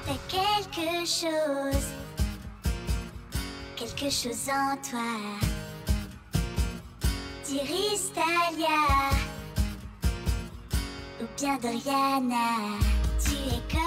T'as quelque chose en toi. d'Iris, Talia ou bien Doriana. Tu es comme